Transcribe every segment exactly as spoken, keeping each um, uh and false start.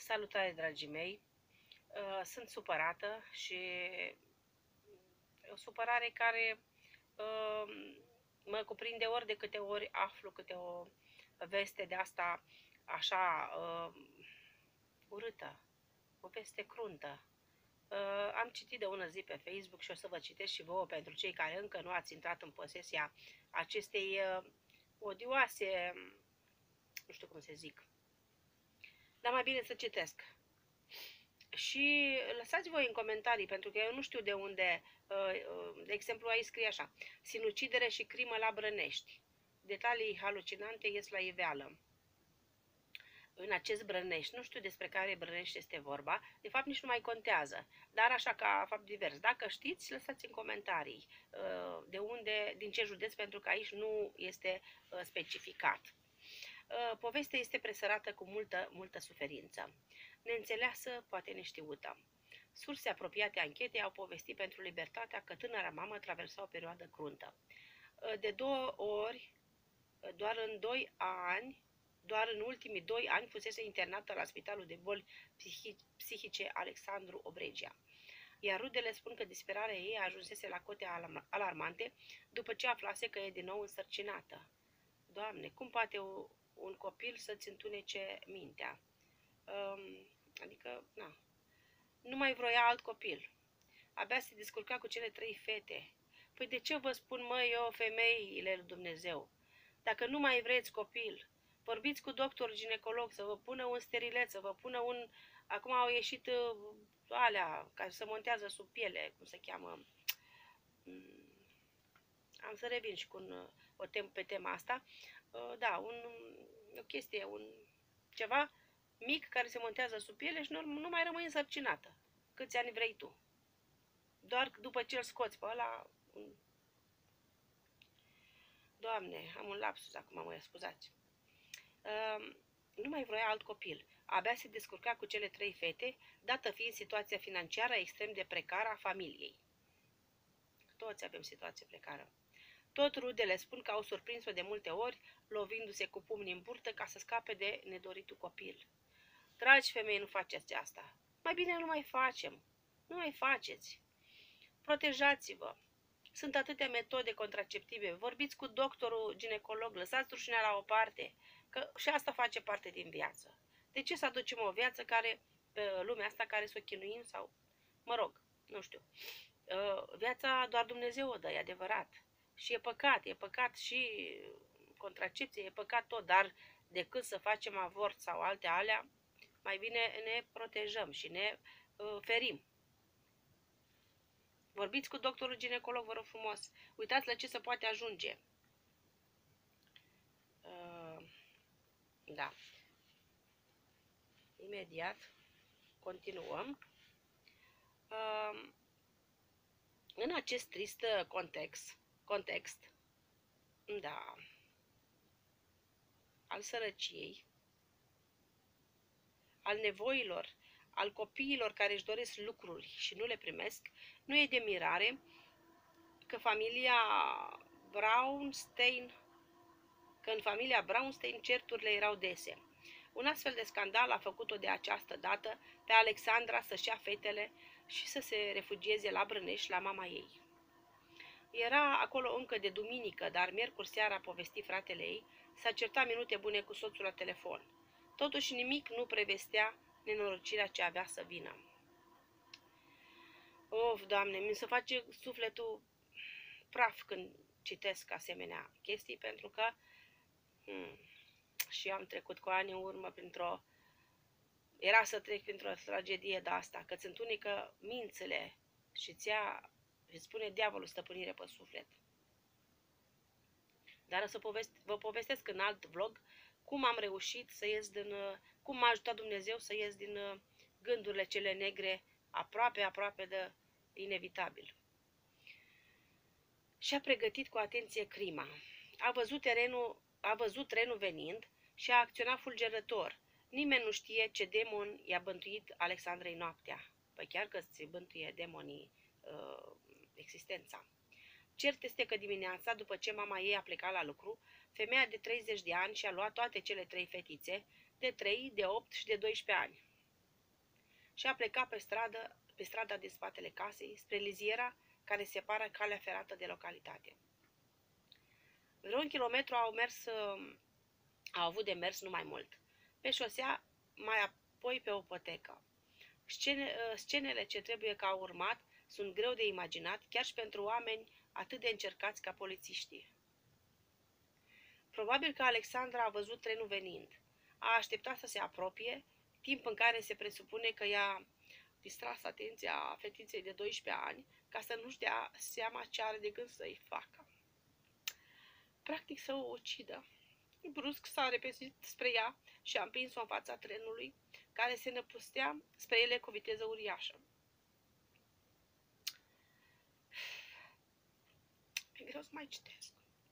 Salutare, dragii mei! Uh, Sunt supărată și o supărare care uh, mă cuprinde ori de câte ori aflu câte o veste de asta așa uh, urâtă, o veste cruntă. Uh, am citit de ună zi pe Facebook și o să vă citesc și vouă pentru cei care încă nu ați intrat în posesia acestei uh, odioase, nu știu cum să zic, dar mai bine să citesc. Și lăsați voi în comentarii, pentru că eu nu știu de unde, de exemplu aici scrie așa: sinucidere și crimă la Brănești. Detalii halucinante ies la iveală. În acest Brănești, nu știu despre care Brănești este vorba, de fapt nici nu mai contează, dar așa ca fapt divers. Dacă știți, lăsați în comentarii de unde, din ce județ, pentru că aici nu este specificat. Povestea este presărată cu multă, multă suferință. Neînțeleasă, poate neștiută. Surse apropiate anchetei au povestit pentru Libertatea că tânăra mamă traversa o perioadă cruntă. De două ori, doar în doi ani, doar în ultimii doi ani fusese internată la Spitalul de Boli Psihice Alexandru Obregia. Iar rudele spun că disperarea ei ajunsese la cote alarmante după ce aflase că e din nou însărcinată. Doamne, cum poate un copil să-ți întunece mintea? Um, adică, na, nu mai vroia alt copil. Abia se descurca cu cele trei fete. Păi de ce vă spun, mă, eu, femeile lui Dumnezeu? Dacă nu mai vreți copil, vorbiți cu doctor ginecolog să vă pună un sterilet, să vă pună un... Acum au ieșit uh, alea care se montează sub piele, cum se cheamă. Mm, am să revin și cu un, o tem pe tema asta. Uh, da, un, o chestie, un ceva mic care se montează sub piele și nu, nu mai rămâi însărcinată. Câți ani vrei tu. Doar după ce îl scoți pe ăla... Doamne, am un lapsus acum, mă scuzați. Uh, nu mai vroia alt copil. Abia se descurca cu cele trei fete, dată fiind situația financiară extrem de precară a familiei. Toți avem situație precară. Tot rudele spun că au surprins-o de multe ori, lovindu-se cu pumnii în burtă ca să scape de nedoritul copil. Dragi femei, nu faceți asta. Mai bine nu mai facem. Nu mai faceți. Protejați-vă. Sunt atâtea metode contraceptive. Vorbiți cu doctorul ginecolog, lăsați rușinea la o parte, că și asta face parte din viață. De ce să aducem o viață care, pe lumea asta, care să o chinuim sau, mă rog, nu știu. Viața doar Dumnezeu o dă, e adevărat. Și e păcat, e păcat și contracepție, e păcat tot, dar decât să facem avort sau alte alea, mai bine ne protejăm și ne uh, ferim. Vorbiți cu doctorul ginecolog, vă rog frumos. Uitați la ce se poate ajunge. Uh, da. Imediat continuăm. Uh, în acest trist context, context, da, al sărăciei, al nevoilor, al copiilor care își doresc lucruri și nu le primesc, nu e de mirare că familia Braunstein, că în familia Braunstein certurile erau dese. Un astfel de scandal a făcut-o de această dată pe Alexandra să-și ia fetele și să se refugieze la Brănești la mama ei. Era acolo încă de duminică, dar miercuri seara a povestit fratele ei, s-a certat minute bune cu soțul la telefon. Totuși nimic nu prevestea nenorocirea ce avea să vină. Of, Doamne, mi se face sufletul praf când citesc asemenea chestii, pentru că hmm, și eu am trecut cu ani în urmă printr-o... Era să trec printr-o tragedie de asta, că îți întunecă mințile și ți-a, îți spune diavolul stăpânire pe suflet. Dar o să poveste, vă povestesc în alt vlog cum am reușit să ies din... cum m-a ajutat Dumnezeu să ies din gândurile cele negre aproape, aproape de inevitabil. Și-a pregătit cu atenție crima. A văzut terenul, a văzut trenul venind și a acționat fulgerător. Nimeni nu știe ce demon i-a bântuit Alexandrei noaptea. Păi chiar că îți bântuie demonii uh, existența. Cert este că dimineața, după ce mama ei a plecat la lucru, femeia de treizeci de ani și-a luat toate cele trei fetițe, de trei, de opt și de doisprezece ani. și a plecat pe stradă, pe strada din spatele casei, spre liziera care separă calea ferată de localitate. Vreo un kilometru au mers, au avut de mers nu mai mult. Pe șosea, mai apoi pe o potecă. Scene, scenele ce trebuie ca urmat sunt greu de imaginat, chiar și pentru oameni atât de încercați ca polițiștii. Probabil că Alexandra a văzut trenul venind. A așteptat să se apropie, timp în care se presupune că i-a distras atenția fetiței de doisprezece ani, ca să nu-și dea seama ce are de gând să-i facă. Practic să o ucidă. Brusc s-a repezit spre ea și a împins-o în fața trenului, care se năpustea spre ele cu viteză uriașă. E greu să mai citesc.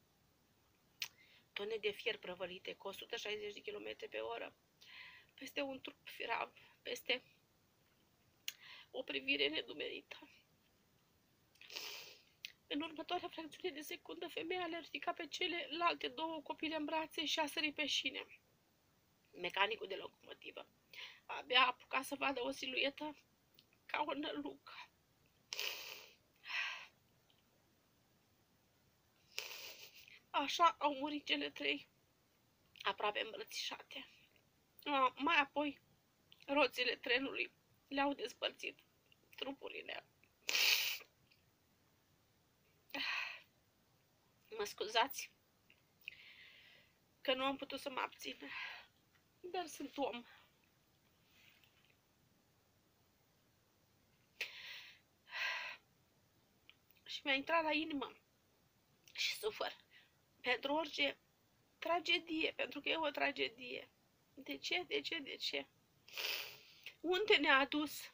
Tone de fier prăvălite cu o sută șaizeci de kilometri pe oră, peste un trup firav, peste o privire nedumerită. În următoarea fracțiune de secundă, femeia le-a ridicat pe celelalte două copile în brațe și a sărit pe șine. Mecanicul de locomotivă abia a apucat să vadă o siluetă ca o nălucă. Așa au murit cele trei, aproape îmbrățișate. Mai apoi, roțile trenului le-au despărțit trupurile. Mă scuzați că nu am putut să mă abțin, dar sunt om. Și mi-a intrat la inimă și sufăr pentru orice tragedie, pentru că e o tragedie. De ce, de ce, de ce? Unde ne-a adus?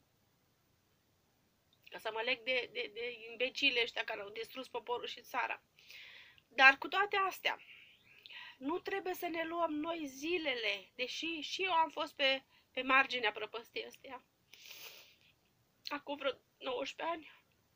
Ca să mă leg de, de, de imbecile ăștia care au distrus poporul și țara. Dar cu toate astea, nu trebuie să ne luăm noi zilele, deși și eu am fost pe, pe marginea prăpăstiei astea. Acum vreo nouăsprezece ani.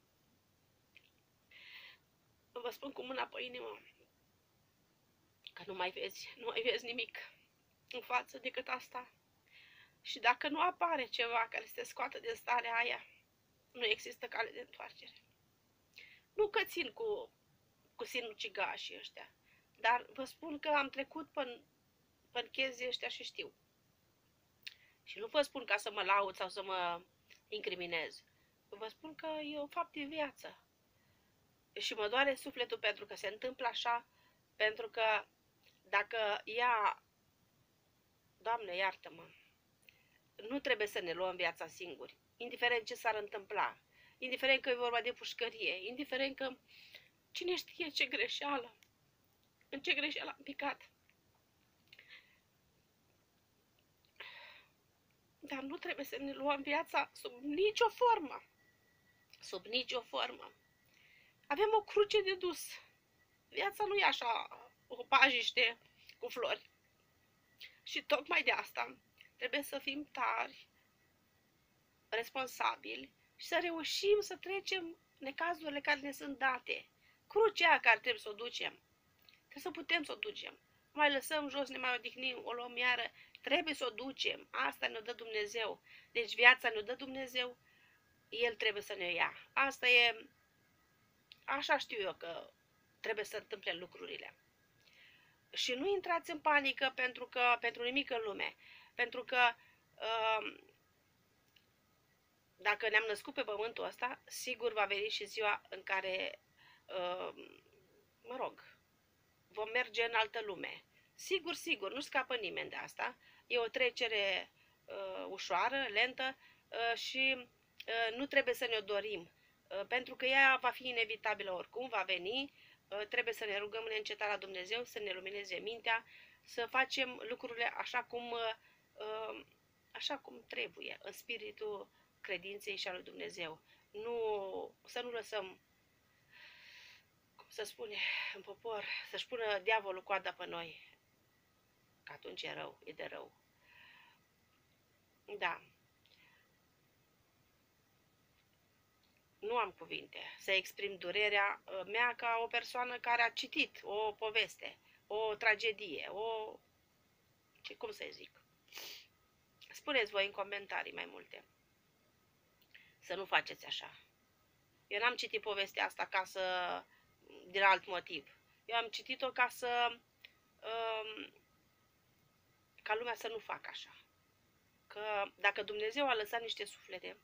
Vă spun cu mâna pe inimă că nu mai vezi, nu mai vezi nimic în față decât asta. Și dacă nu apare ceva care să te scoată din starea aia, nu există cale de întoarcere. Nu că țin cu, cu sinucigașii ăștia, dar vă spun că am trecut până până chezii ăștia și știu. Și nu vă spun ca să mă laud sau să mă incriminez. Vă spun că e o fapt de viață. Și mă doare sufletul pentru că se întâmplă așa, pentru că dacă ea, Doamne, iartă-mă, nu trebuie să ne luăm viața singuri, indiferent ce s-ar întâmpla, indiferent că e vorba de pușcărie, indiferent că cine știe ce greșeală, în ce greșeală am picat. Dar nu trebuie să ne luăm viața sub nicio formă, sub nicio formă. Avem o cruce de dus. Viața nu e așa o pajiște cu flori. Și tocmai de asta trebuie să fim tari, responsabili și să reușim să trecem necazurile care ne sunt date. Crucea care trebuie să o ducem. Trebuie să putem să o ducem. Mai lăsăm jos, ne mai odihnim, o luăm iară. Trebuie să o ducem. Asta ne-o dă Dumnezeu. Deci viața ne-o dă Dumnezeu. El trebuie să ne o ia. Asta e... Așa știu eu că trebuie să întâmple lucrurile. Și nu intrați în panică pentru că pentru nimic în lume. Pentru că uh, dacă ne-am născut pe pământul ăsta, sigur va veni și ziua în care, uh, mă rog, vom merge în altă lume. Sigur, sigur, nu scapă nimeni de asta. E o trecere uh, ușoară, lentă uh, și uh, nu trebuie să ne-o dorim. Uh, pentru că ea va fi inevitabilă oricum, va veni. Uh, trebuie să ne rugăm neîncetat la Dumnezeu, să ne lumineze mintea, să facem lucrurile așa cum, uh, așa cum trebuie, în spiritul credinței și al lui Dumnezeu. Nu, să nu lăsăm, cum să spune în popor, să-și pună diavolul coada pe noi, că atunci e rău, e de rău. Da. Nu am cuvinte să exprim durerea mea ca o persoană care a citit o poveste, o tragedie, o... ce cum să zic? spuneți voi în comentarii mai multe. Să nu faceți așa. Eu n-am citit povestea asta ca să, din alt motiv. Eu am citit-o ca să, um, ca lumea să nu facă așa. Că dacă Dumnezeu a lăsat niște suflete,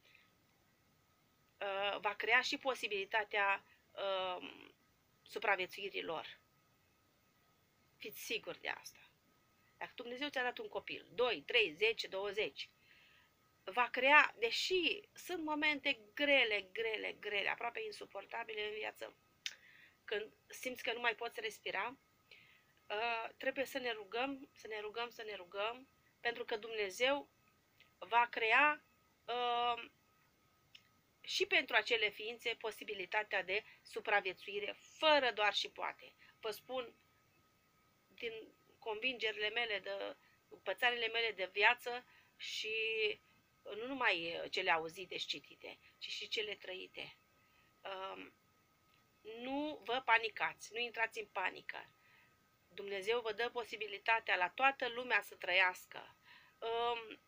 uh, va crea și posibilitatea uh, supraviețuirii lor. Fiți siguri de asta. Dacă Dumnezeu ți-a dat un copil, doi, trei, zece, douăzeci, va crea, deși sunt momente grele, grele, grele, aproape insuportabile în viață, când simți că nu mai poți respira, uh, trebuie să ne rugăm, să ne rugăm, să ne rugăm, pentru că Dumnezeu va crea uh, și pentru acele ființe posibilitatea de supraviețuire, fără doar și poate. Vă spun din convingerile mele, de pățarile mele de viață și nu numai cele auzite și citite, ci și cele trăite. Um, nu vă panicați, nu intrați în panică. Dumnezeu vă dă posibilitatea la toată lumea să trăiască. Um,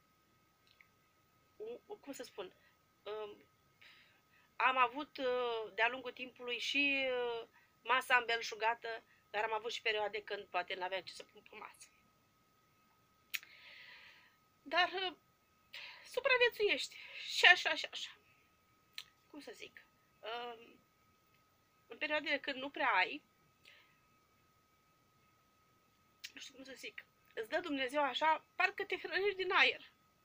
cum să spun? Um, am avut de-a lungul timpului și masa îmbelșugată, dar am avut și perioade când poate nu aveam ce să pun pe masă. Dar supraviețuiești și așa și așa. Cum să zic? În perioadele când nu prea ai, nu știu cum să zic, îți dă Dumnezeu așa, parcă te hrănești din aer.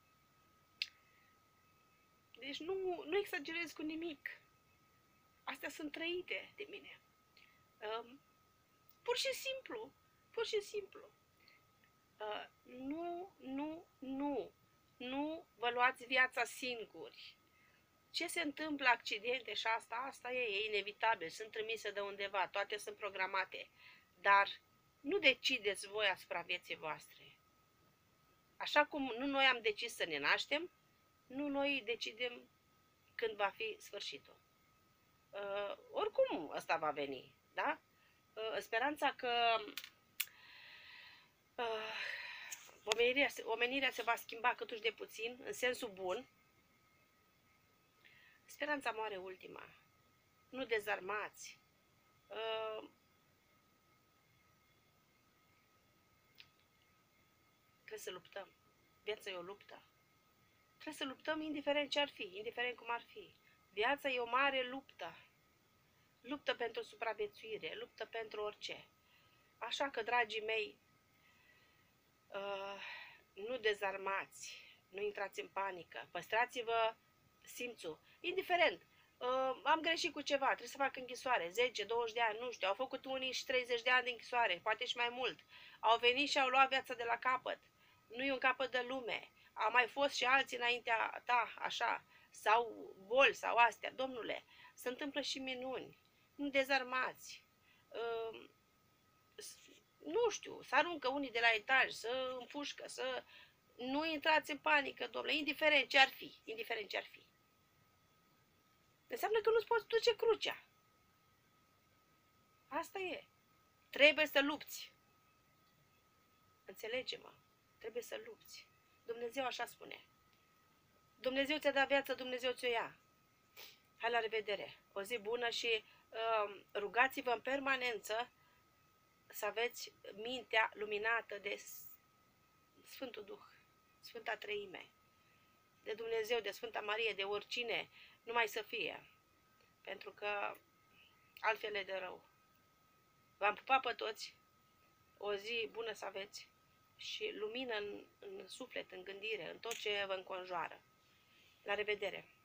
Deci nu, nu exagerez cu nimic. Astea sunt trăite de mine. Um, pur și simplu, pur și simplu. Uh, nu, nu, nu, nu vă luați viața singuri. Ce se întâmplă, accidente și asta, asta e, e inevitabil, sunt trimise de undeva, toate sunt programate. Dar nu decideți voi asupra vieții voastre. Așa cum nu noi am decis să ne naștem, nu noi decidem când va fi sfârșitul. Uh, oricum ăsta va veni, da? Uh, speranța că uh, omenirea, omenirea se va schimba câtuși de puțin, în sensul bun. Speranța moare ultima. Nu dezarmați. Uh, trebuie să luptăm. Viața e o luptă. Trebuie să luptăm indiferent ce ar fi, indiferent cum ar fi. Viața e o mare luptă. Luptă pentru supraviețuire, luptă pentru orice. Așa că, dragii mei, uh, nu dezarmați, nu intrați în panică, păstrați-vă simțul. Indiferent, uh, am greșit cu ceva, trebuie să fac închisoare, zece, douăzeci de ani, nu știu, au făcut unii și treizeci de ani de închisoare, poate și mai mult. Au venit și au luat viața de la capăt. Nu e un capăt de lume. Au mai fost și alții înaintea ta, așa, sau boli sau astea. Domnule, se întâmplă și minuni. Nu dezarmați. Uh, nu știu, să aruncă unii de la etaj, să înfușcă, să nu intrați în panică, domnule, indiferent ce ar fi, indiferent ce ar fi. Înseamnă că nu-ți poți duce crucea. Asta e. Trebuie să lupți. Înțelege-mă. Trebuie să lupți. Dumnezeu așa spune. Dumnezeu ți-a dat viață, Dumnezeu ți-o ia. Hai, la revedere. O zi bună și uh, rugați-vă în permanență să aveți mintea luminată de Sfântul Duh, Sfânta Treime, de Dumnezeu, de Sfânta Marie, de oricine, numai să fie. Pentru că altfel e de rău. V-am pupat pe toți. O zi bună să aveți și lumină în, în suflet, în gândire, în tot ce vă înconjoară. La revedere!